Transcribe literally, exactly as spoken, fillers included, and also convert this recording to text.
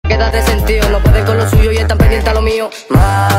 Quédate sentido, no pueden con lo suyo y están pendientes a lo mío. Más